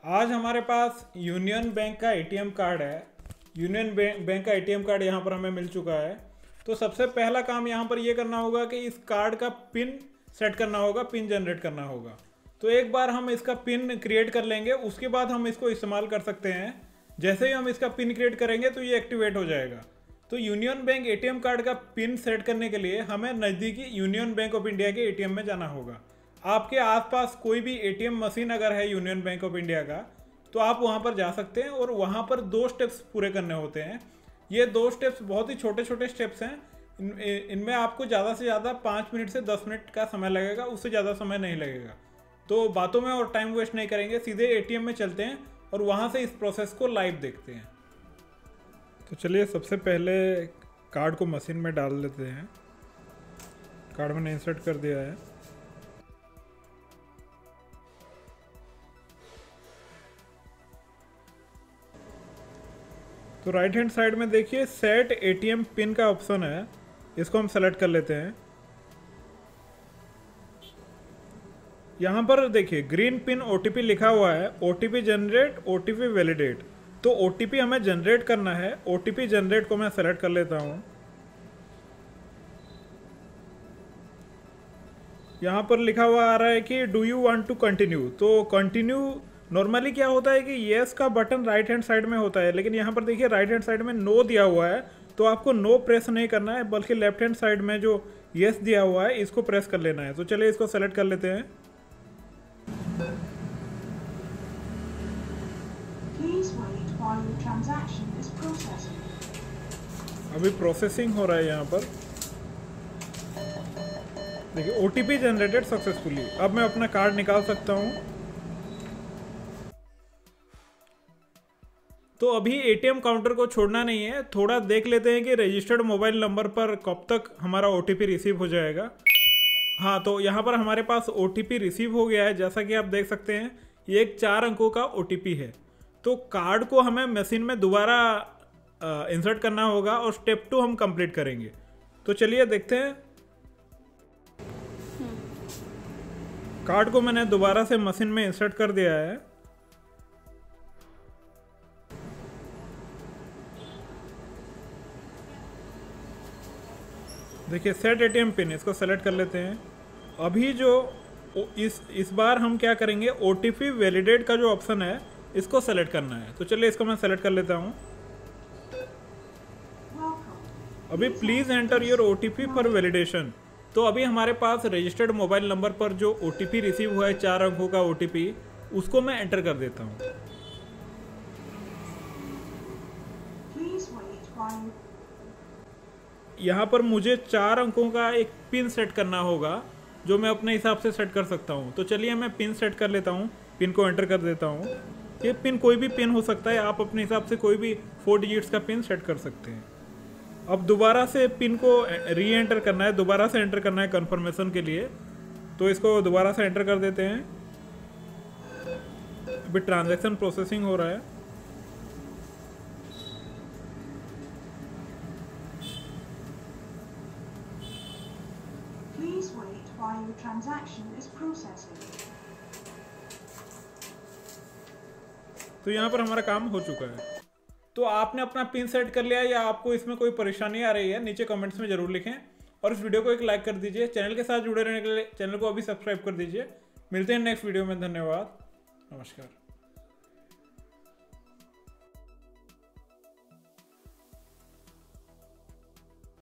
आज हमारे पास यूनियन बैंक का एटीएम कार्ड है। यूनियन बैंक का एटीएम कार्ड यहाँ पर हमें मिल चुका है। तो सबसे पहला काम यहाँ पर ये करना होगा कि इस कार्ड का पिन सेट करना होगा, पिन जनरेट करना होगा। तो एक बार हम इसका पिन क्रिएट कर लेंगे, उसके बाद हम इसको इस्तेमाल कर सकते हैं। जैसे ही हम इसका पिन क्रिएट करेंगे तो ये एक्टिवेट हो जाएगा। तो यूनियन बैंक एटीएम कार्ड का पिन सेट करने के लिए हमें नज़दीकी यूनियन बैंक ऑफ इंडिया के एटीएम में जाना होगा। आपके आसपास कोई भी एटीएम मशीन अगर है यूनियन बैंक ऑफ इंडिया का, तो आप वहां पर जा सकते हैं और वहां पर 2 स्टेप्स पूरे करने होते हैं। ये 2 स्टेप्स बहुत ही छोटे छोटे स्टेप्स हैं। इनमें आपको ज़्यादा से ज़्यादा 5 मिनट से 10 मिनट का समय लगेगा, उससे ज़्यादा समय नहीं लगेगा। तो बातों में और टाइम वेस्ट नहीं करेंगे, सीधे एटीएम में चलते हैं और वहाँ से इस प्रोसेस को लाइव देखते हैं। तो चलिए सबसे पहले कार्ड को मशीन में डाल देते हैं। कार्ड मैंने इंसर्ट कर दिया है। तो राइट हैंड साइड में देखिए सेट एटीएम पिन का ऑप्शन है, इसको हम सेलेक्ट कर लेते हैं। यहाँ पर देखिए ग्रीन पिन ओटीपी लिखा हुआ है, ओटीपी जनरेट, ओटीपी वैलिडेट। तो ओटीपी हमें जनरेट करना है। ओटीपी जनरेट को मैं सेलेक्ट कर लेता हूँ। यहाँ पर लिखा हुआ आ रहा है कि do you want to continue. तो कंटिन्यू नॉर्मली क्या होता है कि येस का बटन राइट हैंड साइड में होता है, लेकिन यहाँ पर देखिए राइट हैंड साइड में नो दिया हुआ है। तो आपको नो प्रेस नहीं करना है, बल्कि लेफ्ट हैंड साइड में जो येस दिया हुआ है इसको प्रेस कर लेना है। तो चलिए इसको सेलेक्ट कर लेते हैं। अभी प्रोसेसिंग हो रहा है यहाँ पर। देखिए ओटीपी जनरेटेड सक्सेसफुली। अब मैं अपना कार्ड निकाल सकता हूँ। तो अभी एटीएम काउंटर को छोड़ना नहीं है, थोड़ा देख लेते हैं कि रजिस्टर्ड मोबाइल नंबर पर कब तक हमारा ओटीपी रिसीव हो जाएगा। हाँ, तो यहाँ पर हमारे पास ओटीपी रिसीव हो गया है। जैसा कि आप देख सकते हैं ये एक 4 अंकों का ओटीपी है। तो कार्ड को हमें मशीन में दोबारा इंसर्ट करना होगा और स्टेप 2 हम कंप्लीट करेंगे। तो चलिए देखते हैं। कार्ड को मैंने दोबारा से मशीन में इंसर्ट कर दिया है। देखिए सेट एटीएम पिन, इसको सेलेक्ट कर लेते हैं। अभी जो इस बार हम क्या करेंगे, ओटीपी वैलिडेट का जो ऑप्शन है इसको सेलेक्ट करना है। तो चलिए इसको मैं सेलेक्ट कर लेता हूँ। अभी please enter your OTP for validation. तो अभी हमारे पास रजिस्टर्ड मोबाइल नंबर पर जो ओटीपी रिसीव हुआ है 4 अंकों का ओटीपी, उसको मैं एंटर कर देता हूँ। यहाँ पर मुझे 4 अंकों का एक पिन सेट करना होगा, जो मैं अपने हिसाब से सेट कर सकता हूँ। तो चलिए मैं पिन सेट कर लेता हूँ, पिन को एंटर कर देता हूँ। ये पिन कोई भी पिन हो सकता है, आप अपने हिसाब से कोई भी 4 डिजिट्स का पिन सेट कर सकते हैं। अब दोबारा से पिन को री एंटर करना है, दोबारा से एंटर करना है कंफर्मेशन के लिए। तो इसको दोबारा से एंटर कर देते हैं। अभी ट्रांजैक्शन प्रोसेसिंग हो रहा है। While your transaction is processing. तो यहाँ पर हमारा काम हो चुका है। तो आपने अपना पिन सेट कर लिया या आपको इसमें कोई परेशानी आ रही है, नीचे कमेंट्स में जरूर लिखें और इस वीडियो को एक लाइक कर दीजिए। चैनल के साथ जुड़े रहने के लिए चैनल को अभी सब्सक्राइब कर दीजिए। मिलते हैं नेक्स्ट वीडियो में। धन्यवाद, नमस्कार।